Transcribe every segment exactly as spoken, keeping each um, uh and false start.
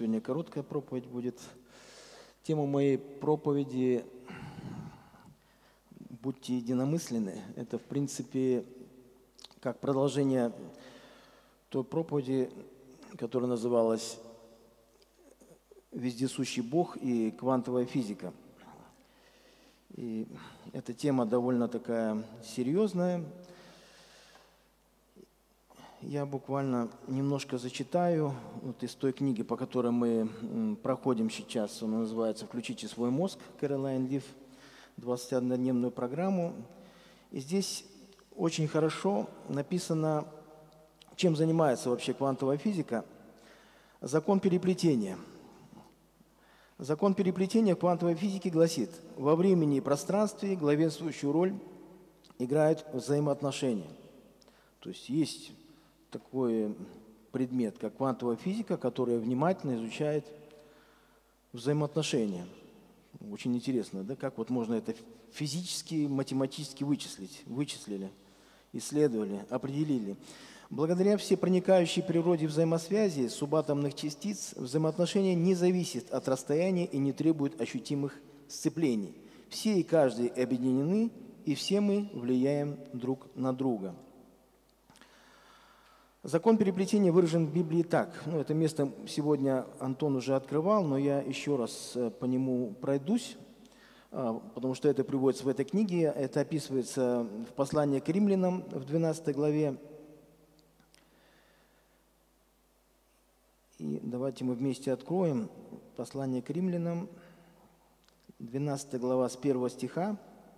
Сегодня короткая проповедь будет. Тема моей проповеди «Будьте единомысленны». Это, в принципе, как продолжение той проповеди, которая называлась «Вездесущий Бог и квантовая физика». И эта тема довольно такая серьезная. Я буквально немножко зачитаю вот из той книги, по которой мы проходим сейчас. Она называется «Включите свой мозг», Кэролайн Лив, двадцатиоднодневную программу. И здесь очень хорошо написано, чем занимается вообще квантовая физика. Закон переплетения. Закон переплетения в квантовой физике гласит: во времени и пространстве главенствующую роль играют взаимоотношения. То есть есть такой предмет, как квантовая физика, которая внимательно изучает взаимоотношения. Очень интересно, да, как вот можно это физически, математически вычислить. Вычислили, исследовали, определили. Благодаря всепроникающей природе взаимосвязи субатомных частиц взаимоотношения не зависят от расстояния и не требуют ощутимых сцеплений. Все и каждый объединены, и все мы влияем друг на друга. Закон переплетения выражен в Библии так. Ну, это место сегодня Антон уже открывал, но я еще раз по нему пройдусь, потому что это приводится в этой книге. Это описывается в послании к римлянам в двенадцатой главе. И давайте мы вместе откроем послание к римлянам, двенадцатая глава с первого стиха.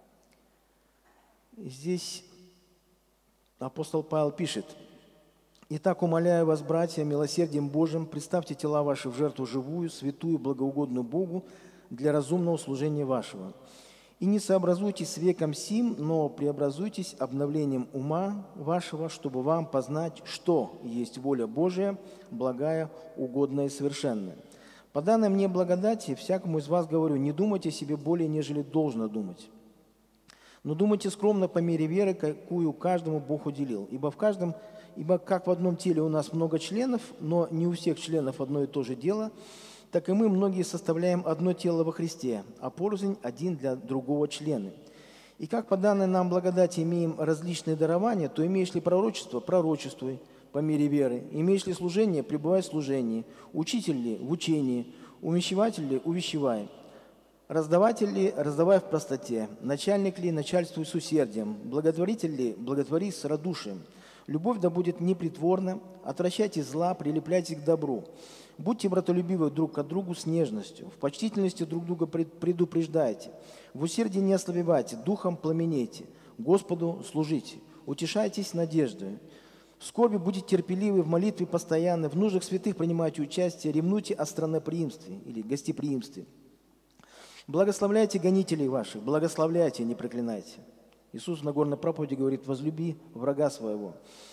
И здесь апостол Павел пишет: «Итак, умоляю вас, братья, милосердием Божьим, представьте тела ваши в жертву живую, святую, благоугодную Богу для разумного служения вашего. И не сообразуйтесь с веком сим, но преобразуйтесь обновлением ума вашего, чтобы вам познать, что есть воля Божия, благая, угодная и совершенная. По данной мне благодати, всякому из вас говорю, не думайте о себе более, нежели должно думать. Но думайте скромно по мере веры, какую каждому Бог уделил. Ибо в каждом Ибо как в одном теле у нас много членов, но не у всех членов одно и то же дело, так и мы многие составляем одно тело во Христе, а порознь один для другого члены. И как по данной нам благодати имеем различные дарования, то имеешь ли пророчество – пророчествуй по мере веры, имеешь ли служение – пребывай в служении, учитель ли – в учении, увещеватель ли – увещевай, раздаватель ли – раздавай в простоте, начальник ли – начальствуй с усердием, благотворитель ли – благотвори с радушием. Любовь да будет непритворна, отвращайте зла, прилепляйтесь к добру. Будьте братолюбивы друг к другу с нежностью, в почтительности друг друга предупреждайте, в усердии не ослабевайте, духом пламенейте, Господу служите, утешайтесь надеждой. В скорби будьте терпеливы, в молитве постоянны, в нуждах святых принимайте участие, ревнуйте о странноприимстве или гостеприимстве. Благословляйте гонителей ваших, благословляйте, не проклинайте. Иисус в Нагорной проповеди говорит: возлюби врага своего.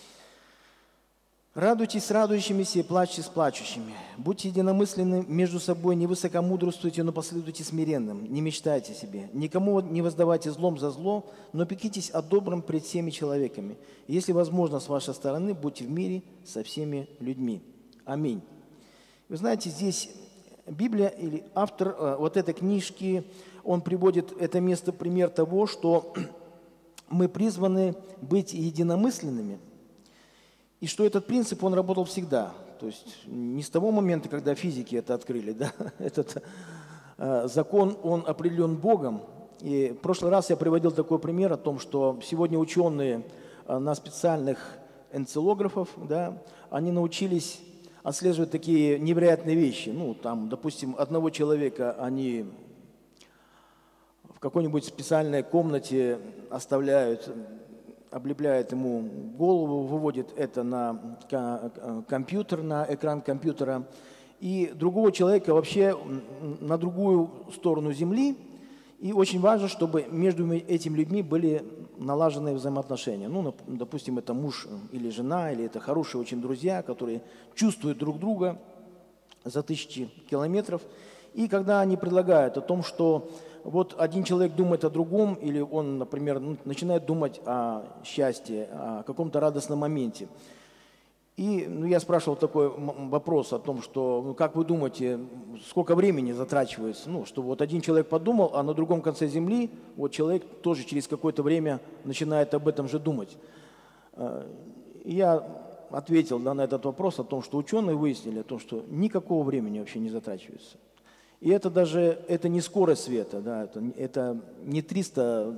Радуйтесь с радующимися и плачьте с плачущими. Будьте единомысленны между собой, не высокомудрствуйте, но последуйте смиренным. Не мечтайте о себе. Никому не воздавайте злом за зло, но пекитесь о добром пред всеми человеками. Если возможно, с вашей стороны, будьте в мире со всеми людьми. Аминь. Вы знаете, здесь Библия или автор э, вот этой книжки, он приводит это место пример того, что мы призваны быть единомысленными, и что этот принцип, он работал всегда. То есть не с того момента, когда физики это открыли, да? Этот э, закон, он определен Богом. И в прошлый раз я приводил такой пример о том, что сегодня ученые э, на специальных энцелографов, да, они научились отслеживать такие невероятные вещи. Ну, там, допустим, одного человека они в какой-нибудь специальной комнате оставляют, облепляют ему голову, выводят это на компьютер, на экран компьютера, и другого человека вообще на другую сторону Земли. И очень важно, чтобы между этими людьми были налажены взаимоотношения. Ну, допустим, это муж или жена, или это хорошие очень друзья, которые чувствуют друг друга за тысячи километров. И когда они предлагают о том, что вот один человек думает о другом, или он, например, начинает думать о счастье, о каком-то радостном моменте, И ну, я спрашивал такой вопрос о том, что, ну, как вы думаете, сколько времени затрачивается, ну, чтобы вот один человек подумал, а на другом конце Земли вот человек тоже через какое-то время начинает об этом же думать. И я ответил да, на этот вопрос о том, что ученые выяснили о том, что никакого времени вообще не затрачивается. И это даже это не скорость света, да, это, это не триста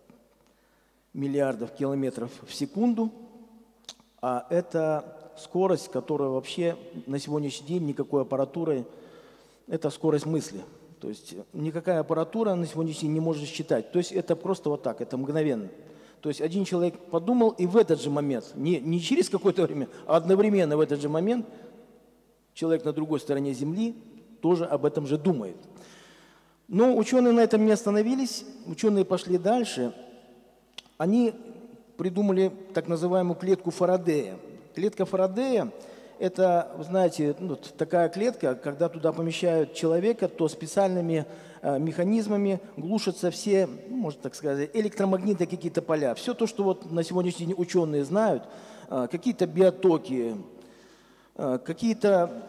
миллиардов километров в секунду, а это скорость, которая вообще на сегодняшний день никакой аппаратурой, это скорость мысли. То есть никакая аппаратура на сегодняшний день не может считать. То есть это просто вот так, это мгновенно. То есть один человек подумал, и в этот же момент, не, не через какое-то время, а одновременно в этот же момент человек на другой стороне Земли тоже об этом же думает. Но ученые на этом не остановились, ученые пошли дальше. Они придумали так называемую клетку Фарадея. Клетка Фарадея – это, вы знаете, ну, такая клетка, когда туда помещают человека, то специальными э, механизмами глушатся все, ну, можно так сказать, электромагнитные какие-то поля. Все то, что вот на сегодняшний день ученые знают, э, какие-то биотоки, э, какие-то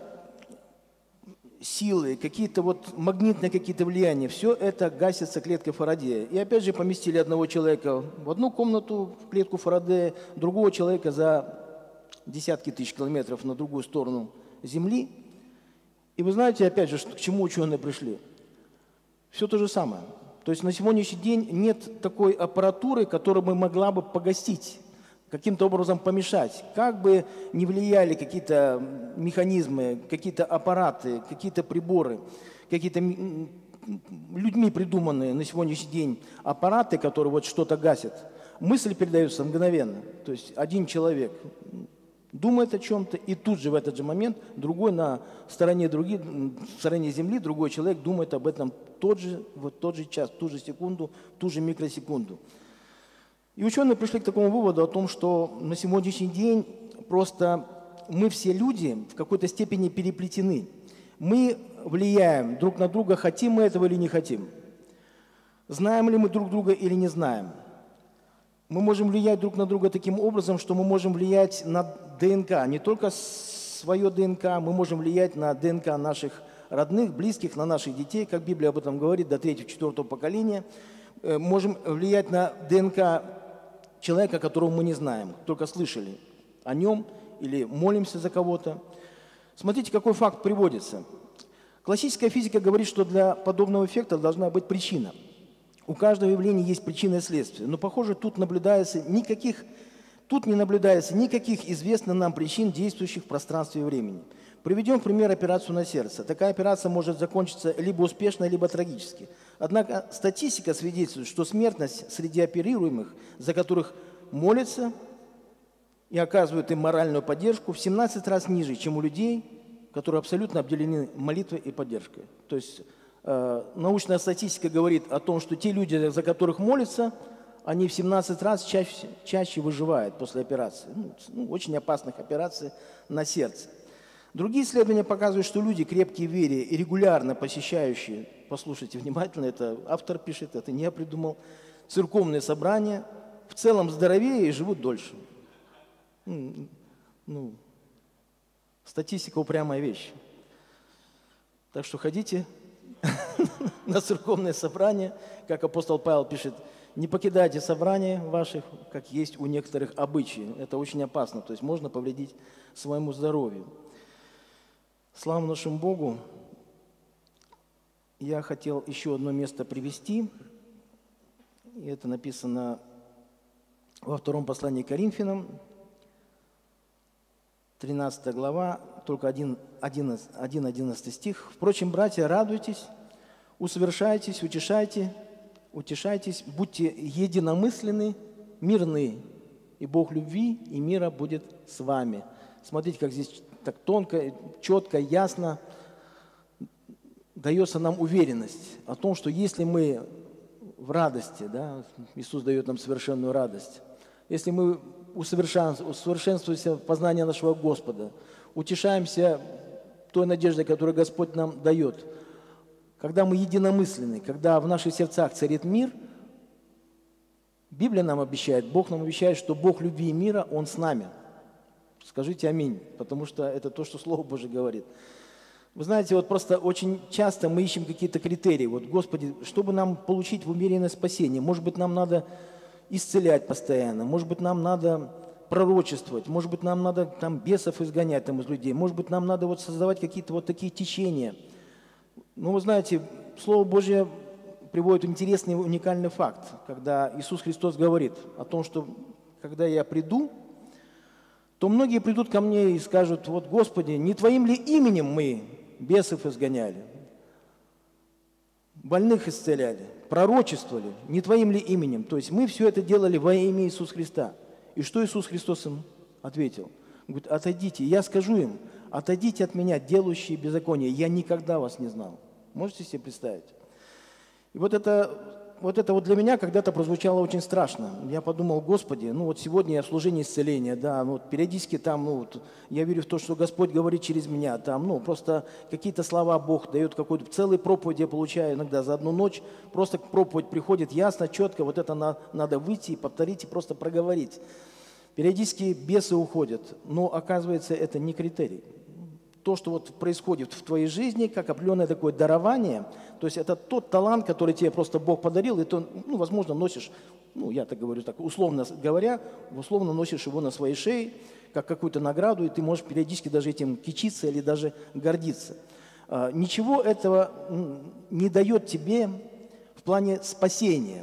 силы, какие-то вот магнитные какие-то влияния, все это гасится клеткой Фарадея. И опять же поместили одного человека в одну комнату, в клетку Фарадея, другого человека за десятки тысяч километров на другую сторону Земли. И вы знаете, опять же, к чему ученые пришли? Все то же самое. То есть на сегодняшний день нет такой аппаратуры, которая бы могла бы погасить, каким-то образом помешать. Как бы ни влияли какие-то механизмы, какие-то аппараты, какие-то приборы, какие-то людьми придуманные на сегодняшний день аппараты, которые вот что-то гасят, мысль передается мгновенно. То есть один человек думает о чем-то, и тут же в этот же момент другой на стороне, други, в стороне Земли, другой человек думает об этом тот же, вот тот же час, ту же секунду, ту же микросекунду. И ученые пришли к такому выводу о том, что на сегодняшний день просто мы все люди в какой-то степени переплетены. Мы влияем друг на друга, хотим мы этого или не хотим. Знаем ли мы друг друга или не знаем. Мы можем влиять друг на друга таким образом, что мы можем влиять на ДНК, не только свое ДНК, мы можем влиять на ДНК наших родных, близких, на наших детей, как Библия об этом говорит, до третьего-четвертого поколения. Можем влиять на ДНК человека, которого мы не знаем, только слышали о нем или молимся за кого-то. Смотрите, какой факт приводится. Классическая физика говорит, что для подобного эффекта должна быть причина. У каждого явления есть причина и следствие. Но, похоже, тут, наблюдается никаких, тут не наблюдается никаких известных нам причин, действующих в пространстве и времени. Приведем в пример операцию на сердце. Такая операция может закончиться либо успешно, либо трагически. Однако статистика свидетельствует, что смертность среди оперируемых, за которых молятся и оказывают им моральную поддержку, в семнадцать раз ниже, чем у людей, которые абсолютно обделены молитвой и поддержкой. То есть э, научная статистика говорит о том, что те люди, за которых молятся, они в семнадцать раз чаще, чаще выживают после операции. Ну, ну, очень опасных операций на сердце. Другие исследования показывают, что люди, крепкие в вере и регулярно посещающие, послушайте внимательно, это автор пишет, это не я придумал, церковные собрания, в целом здоровее и живут дольше. Ну, статистика упрямая вещь. Так что ходите на церковные собрания, как апостол Павел пишет, не покидайте собрания ваших, как есть у некоторых обычаи. Это очень опасно, то есть можно повредить своему здоровью. Слава нашему Богу! Я хотел еще одно место привести. И это написано во втором послании к Коринфянам, тринадцатая глава, только один одиннадцатый стих. «Впрочем, братья, радуйтесь, усовершайтесь, утешайте, утешайтесь, будьте единомысленны, мирны, и Бог любви и мира будет с вами». Смотрите, как здесь так тонко, четко, ясно дается нам уверенность о том, что если мы в радости, да, Иисус дает нам совершенную радость, если мы усовершенствуемся в познании нашего Господа, утешаемся той надеждой, которую Господь нам дает, когда мы единомысленны, когда в наших сердцах царит мир, Библия нам обещает, Бог нам обещает, что Бог любви и мира, Он с нами. Скажите аминь, потому что это то, что Слово Божие говорит. Вы знаете, вот просто очень часто мы ищем какие-то критерии. Вот, Господи, чтобы нам получить умеренное спасение, может быть, нам надо исцелять постоянно, может быть, нам надо пророчествовать, может быть, нам надо там бесов изгонять там, из людей, может быть, нам надо вот создавать какие-то вот такие течения. Ну, вы знаете, Слово Божье приводит интересный, уникальный факт, когда Иисус Христос говорит о том, что когда я приду, то многие придут ко мне и скажут: вот, Господи, не Твоим ли именем мы бесов изгоняли, больных исцеляли, пророчествовали, не Твоим ли именем? То есть мы все это делали во имя Иисуса Христа. И что Иисус Христос им ответил? Он говорит: отойдите, я скажу им: отойдите от меня, делающие беззаконие, я никогда вас не знал. Можете себе представить? И вот это, вот это вот для меня когда-то прозвучало очень страшно. Я подумал: Господи, ну вот сегодня я в служении исцеления, да, ну вот периодически там, ну вот, я верю в то, что Господь говорит через меня, там, ну просто какие-то слова Бог дает, какую-то целую проповедь я получаю иногда за одну ночь, просто проповедь приходит ясно, четко, вот это на, надо выйти и повторить, и просто проговорить. Периодически бесы уходят, но оказывается это не критерий. То, что вот происходит в твоей жизни, как определенное такое дарование, то есть это тот талант, который тебе просто Бог подарил, и ты, ну, возможно, носишь, ну, я так говорю, так, условно говоря, условно носишь его на своей шее, как какую-то награду, и ты можешь периодически даже этим кичиться или даже гордиться. А, ничего этого не дает тебе в плане спасения.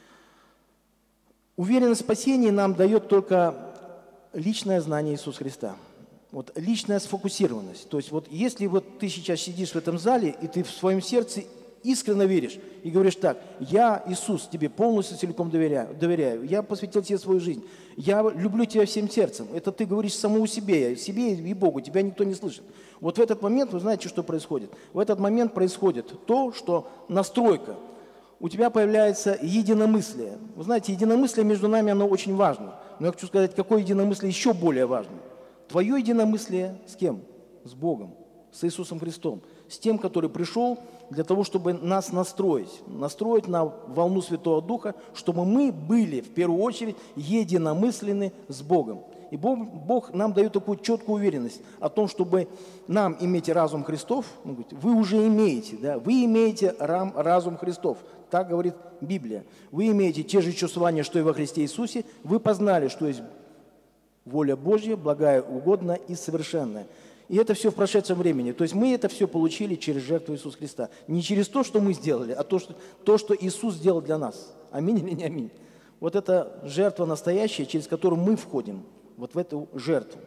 Уверенность в спасении нам дает только личное знание Иисуса Христа. Вот личная сфокусированность. То есть вот если вот ты сейчас сидишь в этом зале, и ты в своем сердце искренне веришь, и говоришь так: я, Иисус, тебе полностью целиком доверяю, доверяю, я посвятил тебе свою жизнь, я люблю тебя всем сердцем. Это ты говоришь самому себе, себе и Богу, тебя никто не слышит. Вот в этот момент, вы знаете, что происходит? В этот момент происходит то, что настройка. У тебя появляется единомыслие. Вы знаете, единомыслие между нами, оно очень важно. Но я хочу сказать, какое единомыслие еще более важно. Твое единомыслие с кем? С Богом, с Иисусом Христом, с тем, который пришел для того, чтобы нас настроить, настроить на волну Святого Духа, чтобы мы были в первую очередь единомысленны с Богом. И Бог, Бог нам дает такую четкую уверенность о том, чтобы нам иметь разум Христов. Он говорит: вы уже имеете, да, вы имеете рам, разум Христов. Так говорит Библия. Вы имеете те же чувствования, что и во Христе Иисусе. Вы познали, что есть воля Божья, благая, угодная и совершенная. И это все в прошедшем времени. То есть мы это все получили через жертву Иисуса Христа. Не через то, что мы сделали, а то, что, то, что Иисус сделал для нас. Аминь или не аминь? Вот это жертва настоящая, через которую мы входим вот в эту жертву.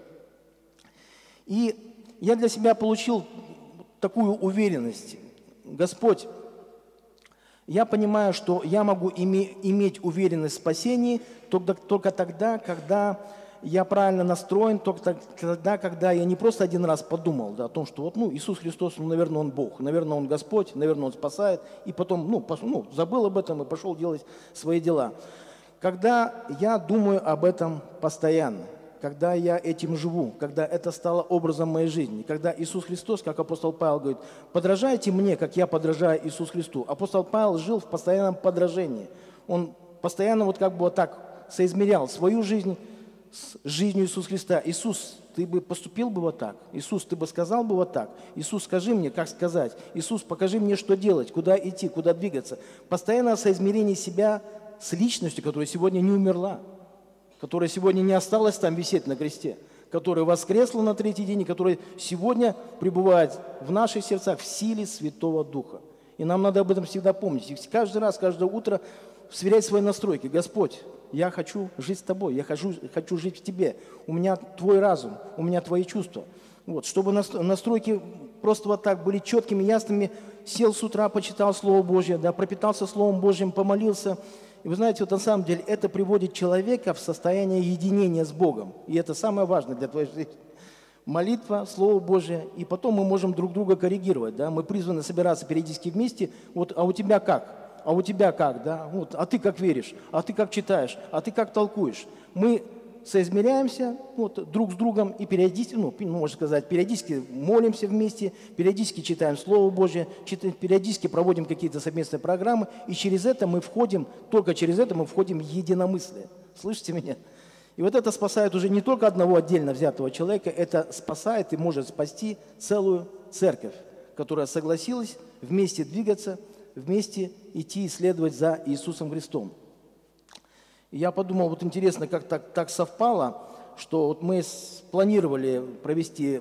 И я для себя получил такую уверенность. Господь, я понимаю, что я могу име, иметь уверенность в спасении только, только тогда, когда я правильно настроен, только тогда, когда я не просто один раз подумал, да, о том, что вот, ну, Иисус Христос, ну, наверное, Он Бог, наверное, Он Господь, наверное, Он спасает, и потом, ну, пошел, ну, забыл об этом и пошел делать свои дела. Когда я думаю об этом постоянно, когда я этим живу, когда это стало образом моей жизни, когда Иисус Христос, как апостол Павел говорит: подражайте мне, как я подражаю Иисусу Христу. Апостол Павел жил в постоянном подражении. Он постоянно вот как бы вот так соизмерял свою жизнь с жизнью Иисуса Христа. Иисус, ты бы поступил бы вот так? Иисус, ты бы сказал бы вот так? Иисус, скажи мне, как сказать? Иисус, покажи мне, что делать, куда идти, куда двигаться. Постоянное соизмерение себя с личностью, которая сегодня не умерла, которая сегодня не осталась там висеть на кресте, которая воскресла на третий день и которая сегодня пребывает в наших сердцах в силе Святого Духа. И нам надо об этом всегда помнить. И каждый раз, каждое утро сверять свои настройки. Господь, я хочу жить с Тобой, я хочу, хочу жить в Тебе. У меня Твой разум, у меня Твои чувства. Вот, чтобы настройки просто вот так были четкими, ясными. Сел с утра, почитал Слово Божье, да, пропитался Словом Божьим, помолился. И вы знаете, вот на самом деле это приводит человека в состояние единения с Богом. И это самое важное для твоей жизни. Молитва, Слово Божье, и потом мы можем друг друга коррегировать. Да? Мы призваны собираться периодически вместе. Вот, а у тебя как? А у тебя как, да? Вот, а ты как веришь? А ты как читаешь? А ты как толкуешь? Мы соизмеряемся вот, друг с другом и периодически, ну, можно сказать, периодически молимся вместе, периодически читаем Слово Божье, читаем, периодически проводим какие-то совместные программы, и через это мы входим, только через это мы входим в единомыслие. Слышите меня? И вот это спасает уже не только одного отдельно взятого человека, это спасает и может спасти целую церковь, которая согласилась вместе двигаться, вместе идти исследовать за Иисусом Христом. И я подумал, вот интересно, как так, так совпало, что вот мы планировали провести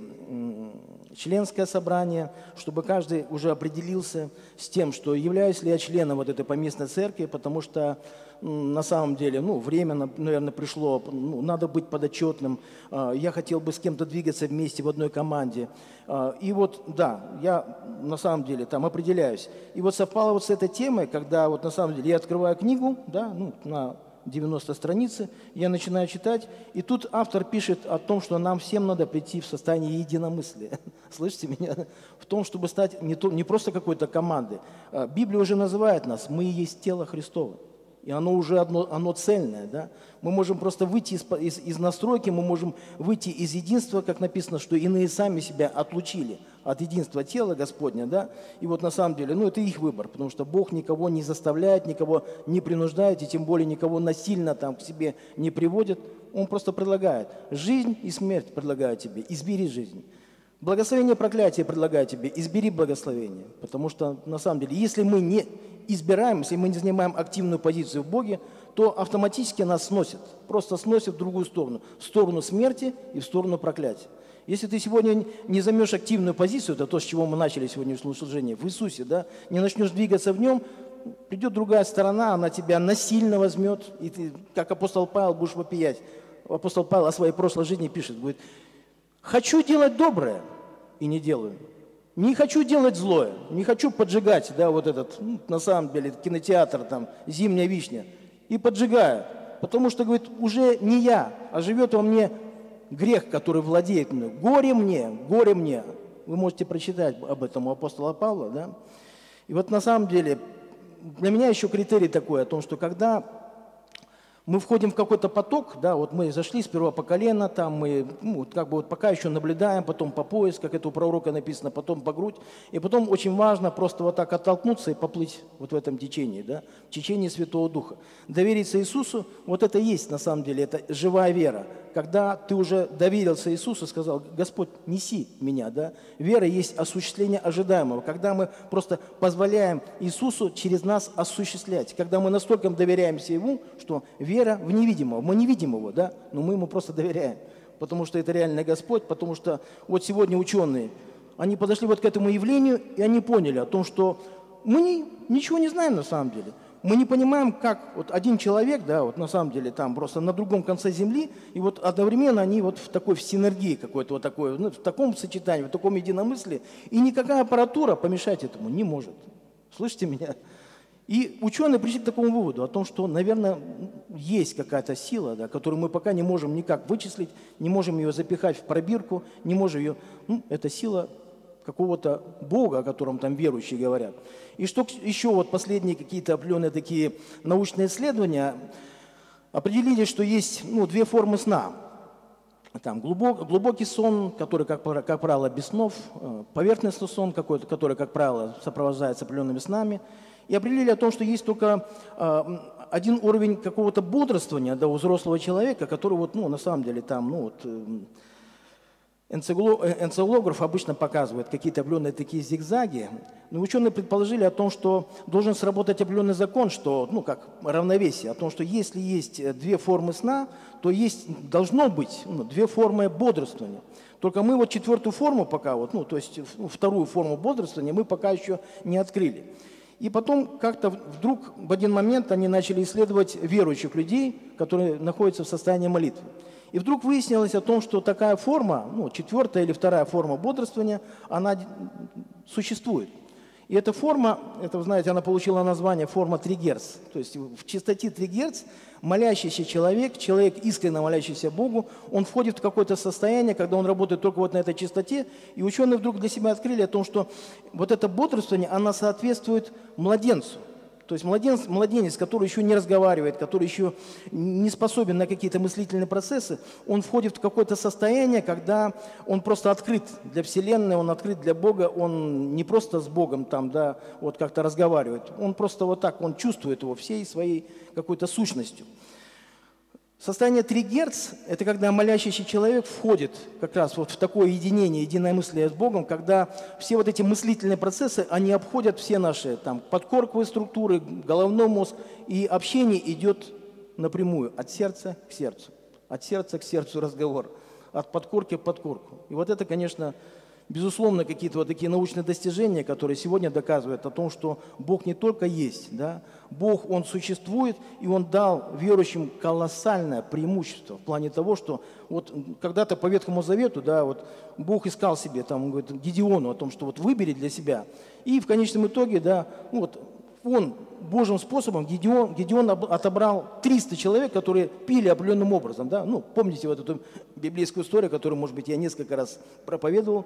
членское собрание, чтобы каждый уже определился с тем, что являюсь ли я членом вот этой поместной церкви, потому что на самом деле, ну, время, наверное, пришло, ну, надо быть подотчетным, я хотел бы с кем-то двигаться вместе в одной команде. И вот, да, я на самом деле там определяюсь. И вот совпало вот с этой темой, когда вот на самом деле я открываю книгу, да, ну, на девяносто страницы, я начинаю читать, и тут автор пишет о том, что нам всем надо прийти в состояние единомыслия. Слышите меня? В том, чтобы стать не, то, не просто какой-то командой. Библия уже называет нас, мы и есть тело Христово. И оно уже одно, оно цельное. Да? Мы можем просто выйти из, из, из настройки, мы можем выйти из единства, как написано, что иные сами себя отлучили от единства тела Господня. Да? И вот на самом деле, ну это их выбор, потому что Бог никого не заставляет, никого не принуждает, и тем более никого насильно там к себе не приводит. Он просто предлагает. Жизнь и смерть предлагает тебе. Избери жизнь. Благословение и проклятие предлагаю тебе, избери благословение. Потому что, на самом деле, если мы не избираем, если мы не занимаем активную позицию в Боге, то автоматически нас сносит. Просто сносит в другую сторону. В сторону смерти и в сторону проклятия. Если ты сегодня не займешь активную позицию, это то, с чего мы начали сегодняшнее служение, в Иисусе, да, не начнешь двигаться в Нем, придет другая сторона, она тебя насильно возьмет, и ты, как апостол Павел, будешь вопиять. Апостол Павел о своей прошлой жизни пишет, говорит, хочу делать доброе и не делаю. Не хочу делать злое, не хочу поджигать, да, вот этот, ну, на самом деле, кинотеатр, там, «Зимняя вишня», и поджигаю, потому что, говорит, уже не я, а живет во мне грех, который владеет мной. Горе мне, горе мне. Вы можете прочитать об этом у апостола Павла, да. И вот на самом деле, для меня еще критерий такой, о том, что когда мы входим в какой-то поток, да, вот мы зашли сперва по колено, там мы, ну, как бы вот пока еще наблюдаем, потом по пояс, как это у пророка написано, потом по грудь, и потом очень важно просто вот так оттолкнуться и поплыть вот в этом течении, да, в течении Святого Духа. Довериться Иисусу, вот это есть на самом деле, это живая вера. Когда ты уже доверился Иисусу, сказал, Господь, неси меня, да, вера есть осуществление ожидаемого, когда мы просто позволяем Иисусу через нас осуществлять, когда мы настолько доверяемся Ему, что вера в невидимого, мы не видим Его, да, но мы Ему просто доверяем, потому что это реальный Господь, потому что вот сегодня ученые, они подошли вот к этому явлению, и они поняли о том, что мы не, ничего не знаем на самом деле. Мы не понимаем, как вот один человек, да, вот на самом деле там просто на другом конце земли, и вот одновременно они вот в такой в синергии какой-то вот такой, ну, в таком сочетании, в таком единомыслии, и никакая аппаратура помешать этому не может. Слышите меня? И ученые пришли к такому выводу, о том, что, наверное, есть какая-то сила, да, которую мы пока не можем никак вычислить, не можем ее запихать в пробирку, не можем ее... Ну, это сила какого-то Бога, о котором там верующие говорят. И что еще вот последние какие-то определенные такие научные исследования определили, что есть, ну, две формы сна. Там глубок, глубокий сон, который, как, как правило, без снов, поверхностный сон, какой-то, который, как правило, сопровождается определенными снами. И определили о том, что есть только э, один уровень какого-то бодрствования, да, у взрослого человека, который вот, ну, на самом деле там, ну, вот, э, энцефалограф обычно показывает какие-то определенные такие зигзаги, но ученые предположили о том, что должен сработать определенный закон, что, ну, как равновесие, о том, что если есть две формы сна, то есть, должно быть, ну, две формы бодрствования. Только мы вот четвертую форму пока, вот, ну, то есть вторую форму бодрствования мы пока еще не открыли. И потом как-то вдруг в один момент они начали исследовать верующих людей, которые находятся в состоянии молитвы. И вдруг выяснилось о том, что такая форма, ну, четвертая или вторая форма бодрствования, она существует. И эта форма, это, вы знаете, она получила название форма три герц. То есть в частоте три герц молящийся человек, человек, искренне молящийся Богу, он входит в какое-то состояние, когда он работает только вот на этой частоте. И ученые вдруг для себя открыли о том, что вот это бодрствование, оно соответствует младенцу. То есть младенец, младенец, который еще не разговаривает, который еще не способен на какие-то мыслительные процессы, он входит в какое-то состояние, когда он просто открыт для Вселенной, он открыт для Бога, он не просто с Богом там, да, вот как-то разговаривает, он просто вот так, он чувствует его всей своей какой-то сущностью. Состояние три герц – это когда молящийся человек входит как раз вот в такое единение, единомыслие с Богом, когда все вот эти мыслительные процессы, они обходят все наши там, подкорковые структуры, головной мозг, и общение идет напрямую, от сердца к сердцу, от сердца к сердцу разговор, от подкорки к подкорку. И вот это, конечно, безусловно, какие-то вот такие научные достижения, которые сегодня доказывают о том, что Бог не только есть, да, Бог, Он существует, и Он дал верующим колоссальное преимущество в плане того, что вот когда-то по Ветхому Завету, да, вот Бог искал себе, там, он говорит, Гедеону о том, что вот выбери для себя, и в конечном итоге, да, вот он Божьим способом, Гедеон, Гедеон отобрал триста человек, которые пили определенным образом, да, ну, помните вот эту библейскую историю, которую, может быть, я несколько раз проповедовал,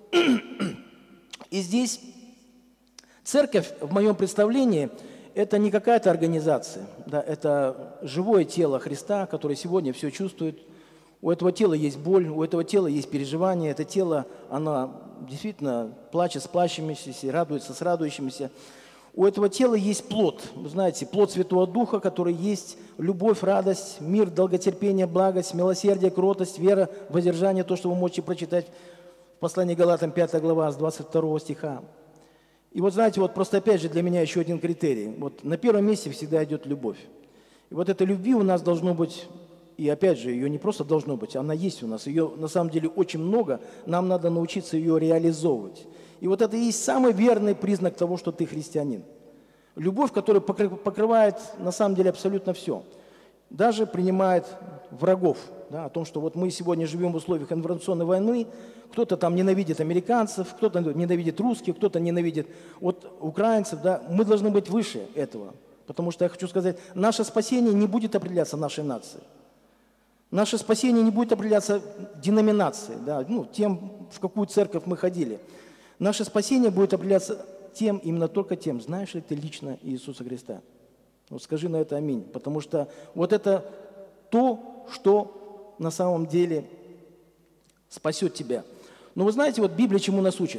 и здесь церковь, в моем представлении, это не какая-то организация, да, это живое тело Христа, которое сегодня все чувствует. У этого тела есть боль, у этого тела есть переживания, это тело, оно действительно плачет с плачущимися, радуется с радующимися. У этого тела есть плод, вы знаете, плод Святого Духа, который есть любовь, радость, мир, долготерпение, благость, милосердие, кротость, вера, воздержание, то, что вы можете прочитать в послании Галатам пятая глава с двадцать второго стиха. И вот знаете, вот просто опять же для меня еще один критерий. Вот на первом месте всегда идет любовь. И вот этой любви у нас должно быть, и опять же, ее не просто должно быть, она есть у нас. Ее на самом деле очень много, нам надо научиться ее реализовывать. И вот это и есть самый верный признак того, что ты христианин. Любовь, которая покрывает на самом деле абсолютно все. Даже принимает врагов. Да, о том, что вот мы сегодня живем в условиях информационной войны, кто-то там ненавидит американцев, кто-то ненавидит русских, кто-то ненавидит вот, украинцев. Да, мы должны быть выше этого. Потому что я хочу сказать, наше спасение не будет определяться нашей нацией. Наше спасение не будет определяться деноминацией, да, ну, тем, в какую церковь мы ходили. Наше спасение будет определяться тем, именно только тем, знаешь ли ты лично Иисуса Христа. Вот скажи на это аминь. Потому что вот это то, что на самом деле спасет тебя. Но вы знаете, вот Библия чему нас учит?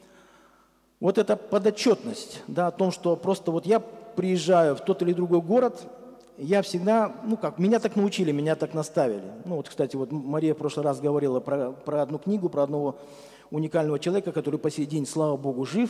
Вот эта подотчетность, да, о том, что просто вот я приезжаю в тот или другой город, я всегда, ну как, меня так научили, меня так наставили. Ну вот, кстати, вот Мария в прошлый раз говорила про, про одну книгу, про одного уникального человека, который по сей день, слава Богу, жив.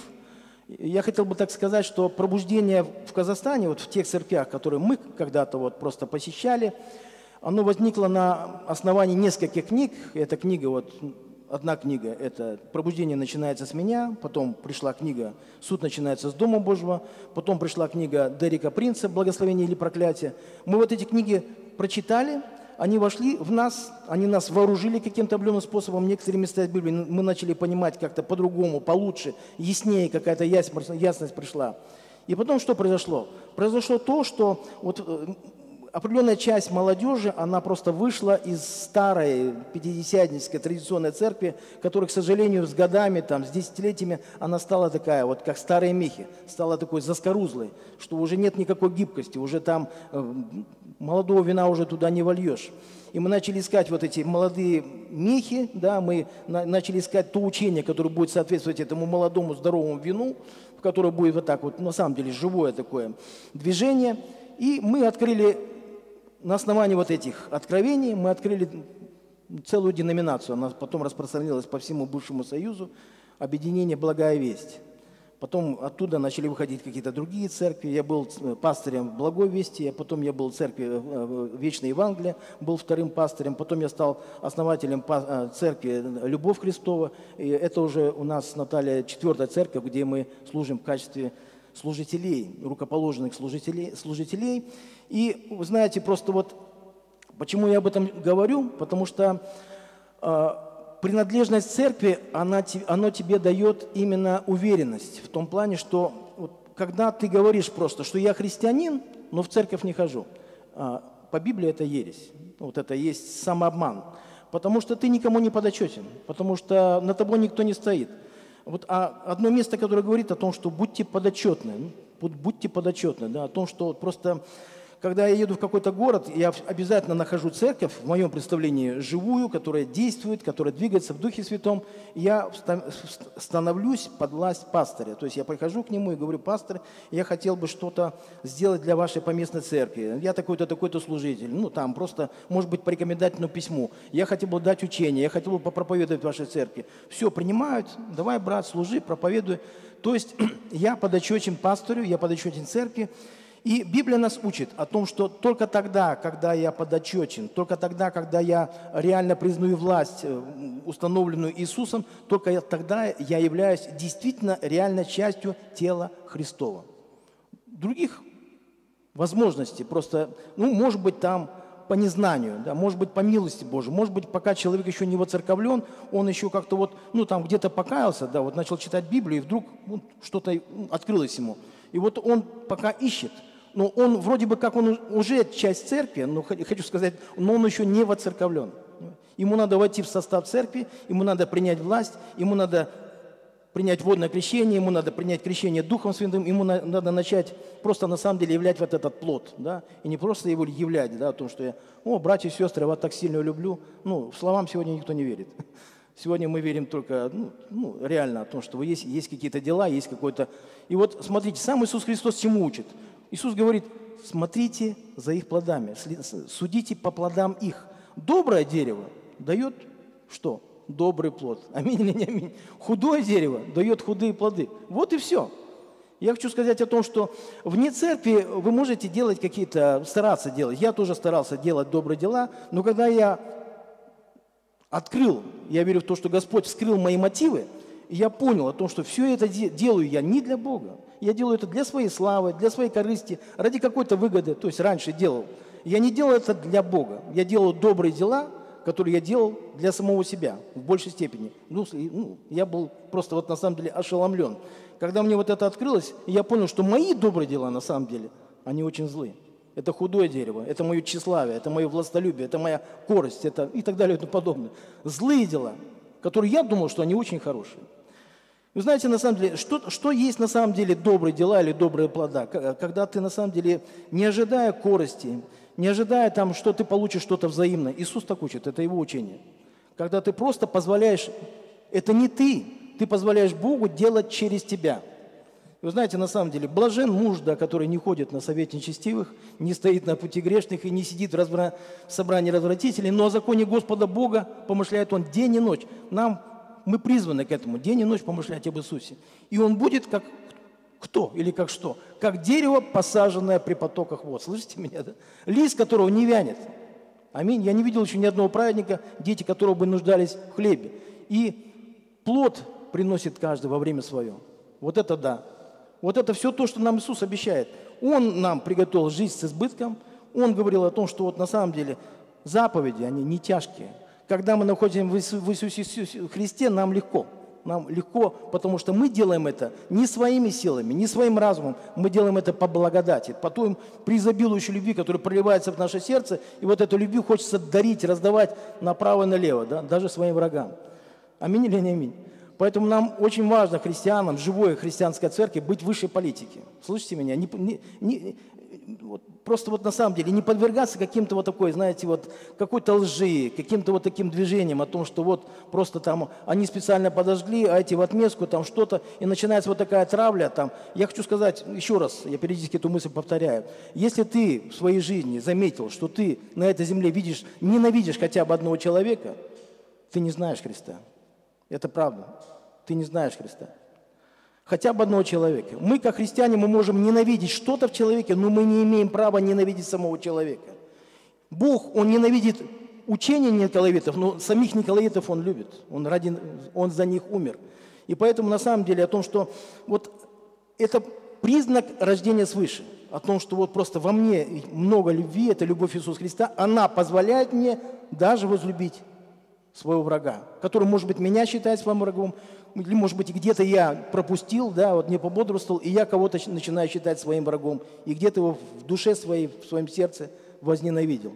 Я хотел бы так сказать, что пробуждение в Казахстане, вот в тех церквях, которые мы когда-то вот просто посещали, оно возникло на основании нескольких книг. Эта книга, вот одна книга, это «Пробуждение начинается с меня», потом пришла книга «Суд начинается с Дома Божьего», потом пришла книга Дерека Принца «Благословение или проклятие». Мы вот эти книги прочитали, они вошли в нас, они нас вооружили каким-то определенным способом. Некоторые места из Библии мы начали понимать как-то по-другому, получше, яснее, какая-то ясность пришла. И потом что произошло? Произошло то, что вот определенная часть молодежи, она просто вышла из старой пятидесятнической традиционной церкви, которая, к сожалению, с годами, там, с десятилетиями, она стала такая, вот как старые мехи, стала такой заскорузлой, что уже нет никакой гибкости, уже там э, молодого вина уже туда не вольешь. И мы начали искать вот эти молодые мехи, да, мы на, начали искать то учение, которое будет соответствовать этому молодому здоровому вину, в которое будет вот так вот, на самом деле, живое такое движение. И мы открыли, на основании вот этих откровений, мы открыли целую деноминацию. Она потом распространилась по всему бывшему Союзу, объединение «Благая весть». Потом оттуда начали выходить какие-то другие церкви. Я был пастырем в Благой Вести, а потом я был в церкви Вечной Евангелия, был вторым пастырем. Потом я стал основателем церкви Любовь Христова. И это уже у нас, Наталья, четвертая церковь, где мы служим в качестве служителей, рукоположенных служителей. служителей. И вы знаете, просто вот почему я об этом говорю, потому что э, принадлежность церкви, она, она тебе дает именно уверенность в том плане, что вот, когда ты говоришь просто, что я христианин, но в церковь не хожу, э, по Библии это ересь, вот это есть самообман, потому что ты никому не подотчетен, потому что над тобой никто не стоит. Вот, а одно место, которое говорит о том, что будьте подотчетны, будьте подотчетны, да, о том, что просто когда я еду в какой-то город, я обязательно нахожу церковь, в моем представлении, живую, которая действует, которая двигается в Духе Святом. И я становлюсь под власть пастыря. То есть я прихожу к нему и говорю: пастор, я хотел бы что-то сделать для вашей поместной церкви. Я такой-то, такой-то служитель. Ну, там просто, может быть, по рекомендательному письму. Я хотел бы дать учение, я хотел бы попроповедовать в вашей церкви. Все, принимают, давай, брат, служи, проповедуй. То есть я подотчетен пастырю, я подотчетен церкви. И Библия нас учит о том, что только тогда, когда я подотчетен, только тогда, когда я реально признаю власть, установленную Иисусом, только тогда я являюсь действительно реальной частью тела Христова. Других возможностей просто, ну, может быть, там по незнанию, да, может быть, по милости Божией, может быть, пока человек еще не воцерковлен, он еще как-то вот, ну, там где-то покаялся, да, вот начал читать Библию, и вдруг ну, что-то открылось ему. И вот он пока ищет. Но он вроде бы как он уже часть церкви, но хочу сказать, но он еще не воцерковлен. Ему надо войти в состав церкви, ему надо принять власть, ему надо принять водное крещение, ему надо принять крещение Духом Святым, ему надо начать просто на самом деле являть вот этот плод, да, и не просто его являть, да, о том, что я, о, братья и сестры, я вас так сильно люблю. Ну, словам сегодня никто не верит. Сегодня мы верим только, ну, ну реально о том, что есть, есть какие-то дела, есть какой-то... И вот смотрите, сам Иисус Христос чему учит? Иисус говорит: смотрите за их плодами, судите по плодам их. Доброе дерево дает что? Добрый плод. Аминь или не аминь? Худое дерево дает худые плоды. Вот и все. Я хочу сказать о том, что вне церкви вы можете делать какие-то, стараться делать. Я тоже старался делать добрые дела, но когда я открыл, я верю в то, что Господь вскрыл мои мотивы, и я понял о том, что все это делаю я не для Бога. Я делаю это для своей славы, для своей корысти, ради какой-то выгоды. То есть раньше делал. Я не делал это для Бога. Я делал добрые дела, которые я делал для самого себя в большей степени. Ну, ну, я был просто вот на самом деле ошеломлен. Когда мне вот это открылось, я понял, что мои добрые дела на самом деле, они очень злые. Это худое дерево, это мое тщеславие, это мое властолюбие, это моя корость, это и так далее и тому подобное. Злые дела, которые я думал, что они очень хорошие. Вы знаете, на самом деле, что, что есть на самом деле добрые дела или добрые плода? Когда ты на самом деле, не ожидая корости, не ожидая там, что ты получишь что-то взаимное. Иисус так учит, это его учение. Когда ты просто позволяешь, это не ты, ты позволяешь Богу делать через тебя. Вы знаете, на самом деле, блажен муж, да, который не ходит на совет нечестивых, не стоит на пути грешных и не сидит в, разбра... в собрании развратителей, но о законе Господа Бога помышляет он день и ночь. Нам Мы призваны к этому, день и ночь помышлять об Иисусе. И он будет как кто или как что? Как дерево, посаженное при потоках вод. Слышите меня, да? Лист которого не вянет. Аминь. Я не видел еще ни одного праведника, дети которого бы нуждались в хлебе. И плод приносит каждый во время свое. Вот это да. Вот это все то, что нам Иисус обещает. Он нам приготовил жизнь с избытком. Он говорил о том, что вот на самом деле заповеди, они не тяжкие. Когда мы находимся в Иисусе Христе, нам легко. Нам легко, потому что мы делаем это не своими силами, не своим разумом. Мы делаем это по благодати, по той преизобилующей любви, которая проливается в наше сердце. И вот эту любовь хочется дарить, раздавать направо и налево, да, даже своим врагам. Аминь или не аминь? Поэтому нам очень важно, христианам, живой христианской церкви, быть выше политики. Слышите меня? Не, не, не, вот, просто вот на самом деле не подвергаться каким-то вот такой, знаете, вот какой-то лжи, каким-то вот таким движением о том, что вот просто там они специально подожгли, а эти в отместку там что-то, и начинается вот такая травля там. Я хочу сказать еще раз, я периодически эту мысль повторяю. Если ты в своей жизни заметил, что ты на этой земле видишь, ненавидишь хотя бы одного человека, ты не знаешь Христа. Это правда. Ты не знаешь Христа. Хотя бы одного человека. Мы, как христиане, мы можем ненавидеть что-то в человеке, но мы не имеем права ненавидеть самого человека. Бог, Он ненавидит учение николаитов, но самих николаитов Он любит. Он, ради, он за них умер. И поэтому, на самом деле, о том, что вот это признак рождения свыше. О том, что вот просто во мне много любви, это любовь Иисуса Христа, она позволяет мне даже возлюбить своего врага, который, может быть, меня считает своим врагом, или, может быть, где-то я пропустил, да, вот не пободрствовал, и я кого-то начинаю считать своим врагом, и где-то его в душе своей, в своем сердце возненавидел.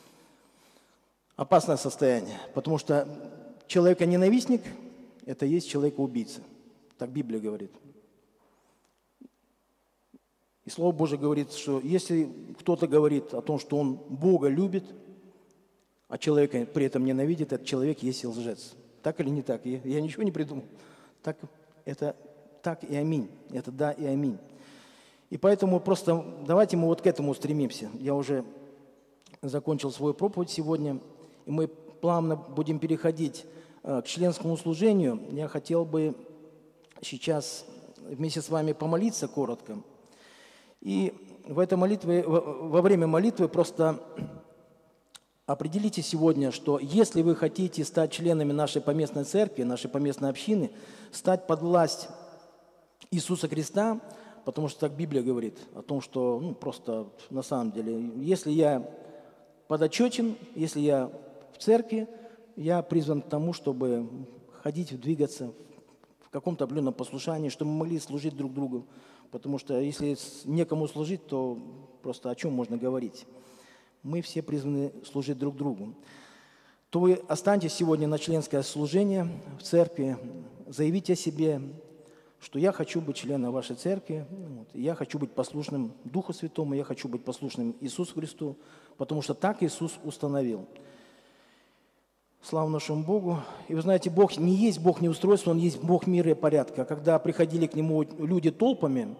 Опасное состояние, потому что человека-ненавистник, это есть человека-убийца. Так Библия говорит. И Слово Божие говорит, что если кто-то говорит о том, что он Бога любит, а человека при этом ненавидит, этот человек есть лжец. Так или не так? Я, я ничего не придумал. Так, это так и аминь. Это да и аминь. И поэтому просто давайте мы вот к этому стремимся. Я уже закончил свою проповедь сегодня, и мы плавно будем переходить э, к членскому служению. Я хотел бы сейчас вместе с вами помолиться коротко. И в этой молитве, во время молитвы просто определите сегодня, что если вы хотите стать членами нашей поместной церкви, нашей поместной общины, стать под власть Иисуса Христа, потому что так Библия говорит о том, что ну, просто на самом деле, если я подотчетен, если я в церкви, я призван к тому, чтобы ходить, двигаться в каком-то определенном послушании, чтобы мы могли служить друг другу. Потому что если некому служить, то просто о чем можно говорить? Мы все призваны служить друг другу. То вы останьтесь сегодня на членское служение в церкви, заявите о себе, что я хочу быть членом вашей церкви, вот, я хочу быть послушным Духу Святому, я хочу быть послушным Иисусу Христу, потому что так Иисус установил. Слава нашему Богу. И вы знаете, Бог не есть Бог неустройства, Он есть Бог мира и порядка. Когда приходили к Нему люди толпами,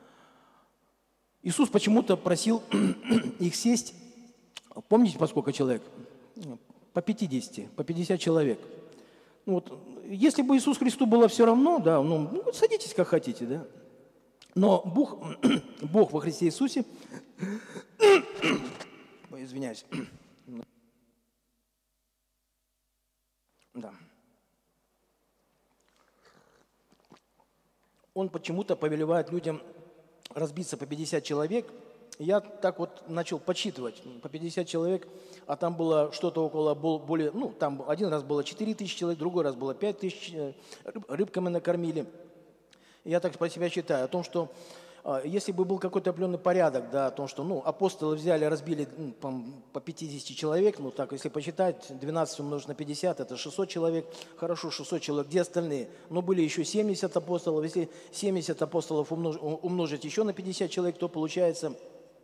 Иисус почему-то просил их сесть, помните, по сколько человек? По пятидесяти, по пятьдесят человек. Ну, вот, если бы Иисусу Христу было все равно, да, ну, ну садитесь как хотите, да. Но Бог, Бог во Христе Иисусе, ой, извиняюсь, да. Он почему-то повелевает людям разбиться по пятьдесят человек. Я так вот начал подсчитывать, по пятьдесят человек, а там было что-то около более, ну, там один раз было четыре тысячи человек, другой раз было пять тысяч, рыбками накормили. Я так про себя считаю, о том, что если бы был какой-то определенный порядок, да, о том, что, ну, апостолы взяли, разбили ну, по пятидесяти человек, ну, так, если посчитать, двенадцать умножить на пятьдесят, это шестьсот человек, хорошо, шестьсот человек, где остальные? Но были еще семьдесят апостолов, если семьдесят апостолов умнож, умножить еще на пятьдесят человек, то получается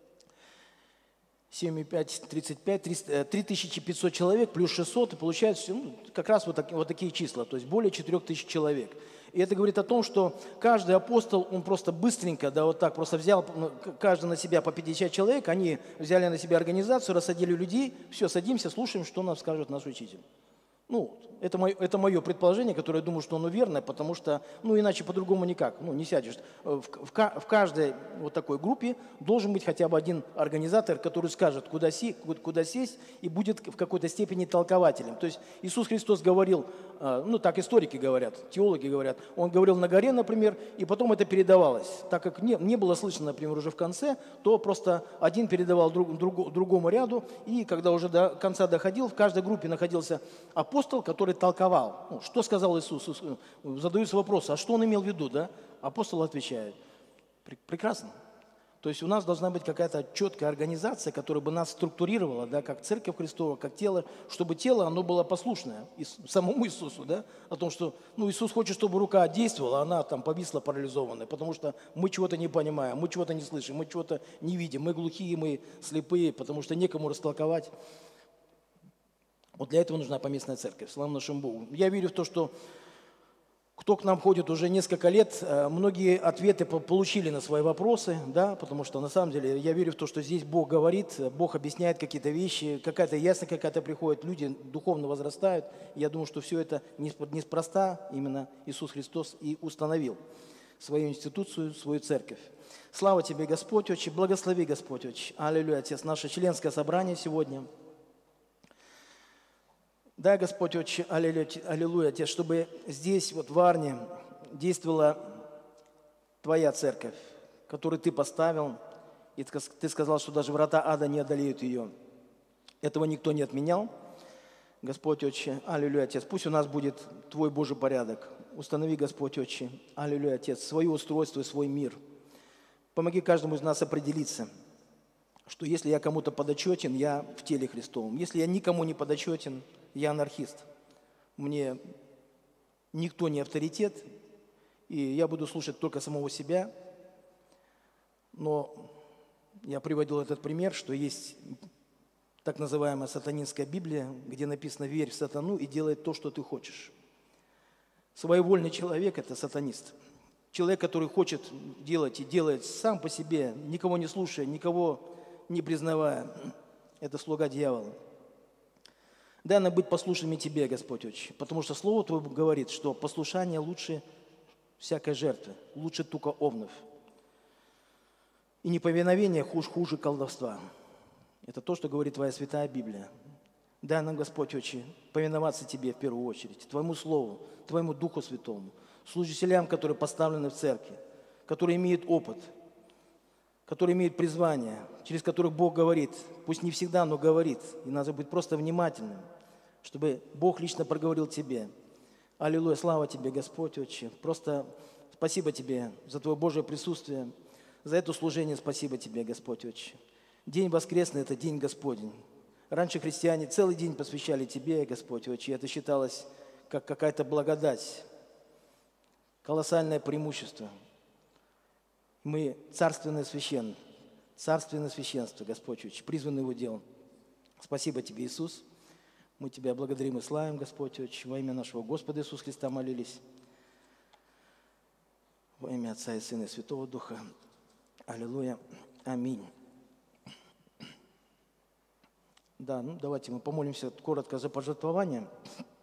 семь и пять, тридцать пять, три тысячи пятьсот человек плюс шестьсот, и получается ну, как раз вот, так, вот такие числа, то есть более четырех тысяч человек. И это говорит о том, что каждый апостол, он просто быстренько, да, вот так просто взял, каждый на себя по пятьдесят человек, они взяли на себя организацию, рассадили людей, все, садимся, слушаем, что нам скажет наш учитель. Ну, это мое, это мое предположение, которое я думаю, что оно верное, потому что, ну, иначе по-другому никак, ну, не сядешь. В, в, в каждой вот такой группе должен быть хотя бы один организатор, который скажет, куда, си, куда сесть, и будет в какой-то степени толкователем. То есть Иисус Христос говорил, ну, так историки говорят, теологи говорят, Он говорил на горе, например, и потом это передавалось. Так как не, не было слышно, например, уже в конце, то просто один передавал друг, друг, другому ряду, и когда уже до конца доходил, в каждой группе находился апостол, который толковал. Ну, что сказал Иисус? Задаются вопросы, а что Он имел в виду, да? Апостол отвечает. Прекрасно. То есть у нас должна быть какая-то четкая организация, которая бы нас структурировала, да, как Церковь Христова, как тело, чтобы тело, оно было послушное самому Иисусу, да, о том, что, ну, Иисус хочет, чтобы рука действовала, а она там повисла парализованная, потому что мы чего-то не понимаем, мы чего-то не слышим, мы чего-то не видим, мы глухие, мы слепые, потому что некому растолковать. Вот для этого нужна поместная церковь. Слава нашему Богу. Я верю в то, что кто к нам ходит уже несколько лет, многие ответы получили на свои вопросы, да, потому что на самом деле я верю в то, что здесь Бог говорит, Бог объясняет какие-то вещи, какая-то ясность какая-то приходит, люди духовно возрастают. Я думаю, что все это неспроста именно Иисус Христос и установил свою институцию, свою церковь. Слава Тебе, Господь, Отче, благослови, Господь, Отче. Аллилуйя, Отец, наше членское собрание сегодня. Дай, Господь, Отче, аллилуйя, Отец, чтобы здесь, вот в Варне, действовала Твоя церковь, которую Ты поставил, и Ты сказал, что даже врата ада не одолеют ее. Этого никто не отменял. Господь, Отче, аллилуйя, Отец, пусть у нас будет Твой Божий порядок. Установи, Господь, Отче, аллилуйя, Отец, свое устройство и свой мир. Помоги каждому из нас определиться, что если я кому-то подотчетен, я в теле Христовом. Если я никому не подотчетен, я анархист. Мне никто не авторитет, и я буду слушать только самого себя. Но я приводил этот пример, что есть так называемая сатанинская Библия, где написано «верь в сатану и делай то, что ты хочешь». Своевольный человек – это сатанист. Человек, который хочет делать и делает сам по себе, никого не слушая, никого не признавая, это слуга дьявола. Дай нам быть послушными Тебе, Господь Отче, потому что Слово Твое говорит, что послушание лучше всякой жертвы, лучше тука овнов. И неповиновение хуже, хуже колдовства. Это то, что говорит Твоя Святая Библия. Дай нам, Господь Отче, повиноваться Тебе в первую очередь, Твоему Слову, Твоему Духу Святому, служителям, которые поставлены в церкви, которые имеют опыт, которые имеют призвание, через которых Бог говорит, пусть не всегда, но говорит, и надо быть просто внимательным, чтобы Бог лично проговорил Тебе. Аллилуйя, слава Тебе, Господь Отче. Просто спасибо Тебе за Твое Божье присутствие, за это служение спасибо Тебе, Господь Отче. День воскресный – это день Господень. Раньше христиане целый день посвящали Тебе, Господь Отче, и это считалось как какая-то благодать, колоссальное преимущество. Мы царственное священное, царственное священство, Господь Отче, призваны Его делом. Спасибо Тебе, Иисус. Мы Тебя благодарим и славим, Господь Отче. Во имя нашего Господа Иисуса Христа молились. Во имя Отца и Сына и Святого Духа. Аллилуйя. Аминь. Да, ну давайте мы помолимся коротко за пожертвование.